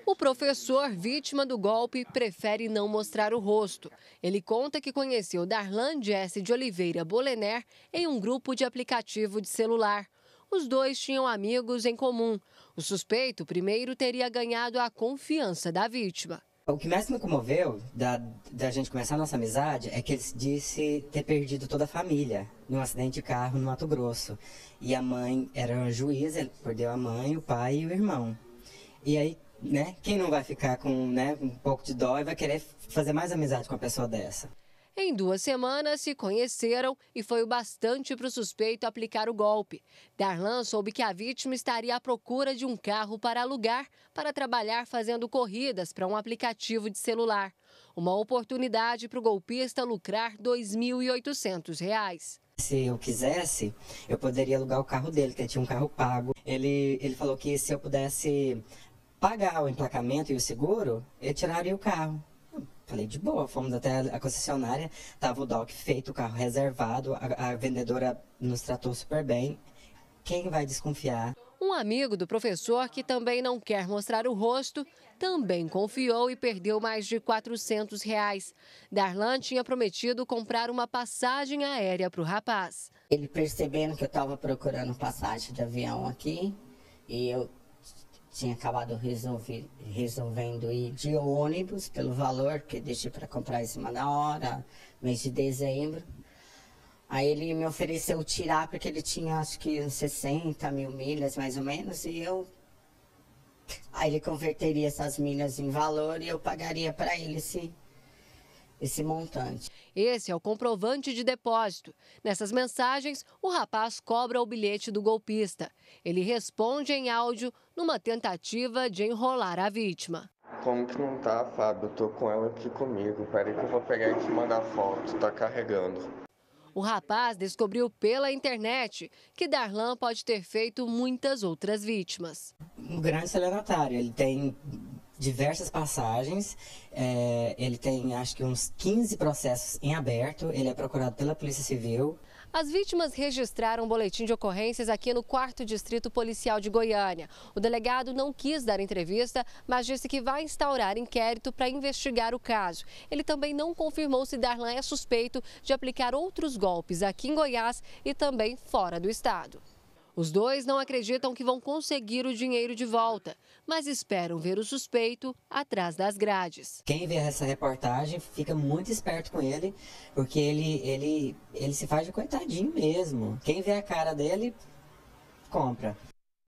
O professor, vítima do golpe, prefere não mostrar o rosto. Ele conta que conheceu Darlan Jesse de Oliveira Bolener em um grupo de aplicativo de celular. Os dois tinham amigos em comum. O suspeito primeiro teria ganhado a confiança da vítima. O que mais me comoveu da gente começar a nossa amizade é que ele disse ter perdido toda a família num acidente de carro no Mato Grosso. E a mãe era uma juíza, ele perdeu a mãe, o pai e o irmão. E aí, quem não vai ficar com um pouco de dó e vai querer fazer mais amizade com uma pessoa dessa? Em 2 semanas se conheceram e foi o bastante para o suspeito aplicar o golpe. Darlan soube que a vítima estaria à procura de um carro para alugar para trabalhar fazendo corridas para um aplicativo de celular. Uma oportunidade para o golpista lucrar R$ 2.800. Se eu quisesse, eu poderia alugar o carro dele, que ele tinha um carro pago. Ele falou que se eu pudesse pagar o emplacamento e o seguro, ele tiraria o carro. Falei, de boa, fomos até a concessionária, estava o DOC feito, o carro reservado, a vendedora nos tratou super bem. Quem vai desconfiar? Um amigo do professor, que também não quer mostrar o rosto, também confiou e perdeu mais de R$ 400. Darlan tinha prometido comprar uma passagem aérea para o rapaz. Ele percebendo que eu estava procurando passagem de avião aqui, e eu tinha acabado resolvendo ir de ônibus pelo valor que deixei para comprar em cima da hora, mês de dezembro. Aí ele me ofereceu tirar, porque ele tinha acho que uns 60 mil milhas mais ou menos, e aí ele converteria essas milhas em valor e eu pagaria para ele esse montante. Esse é o comprovante de depósito. Nessas mensagens, o rapaz cobra o bilhete do golpista. Ele responde em áudio numa tentativa de enrolar a vítima. Como que não tá, Fábio? Eu tô com ela aqui comigo. Peraí que eu vou pegar e te mandar foto. Tá carregando. O rapaz descobriu pela internet que Darlan pode ter feito muitas outras vítimas. Um grande estelionatário, ele tem diversas passagens, ele tem acho que uns 15 processos em aberto, ele é procurado pela Polícia Civil. As vítimas registraram um boletim de ocorrências aqui no 4º Distrito Policial de Goiânia. O delegado não quis dar entrevista, mas disse que vai instaurar inquérito para investigar o caso. Ele também não confirmou se Darlan é suspeito de aplicar outros golpes aqui em Goiás e também fora do estado. Os dois não acreditam que vão conseguir o dinheiro de volta, mas esperam ver o suspeito atrás das grades. Quem vê essa reportagem fica muito esperto com ele, porque ele se faz de coitadinho mesmo. Quem vê a cara dele, compra.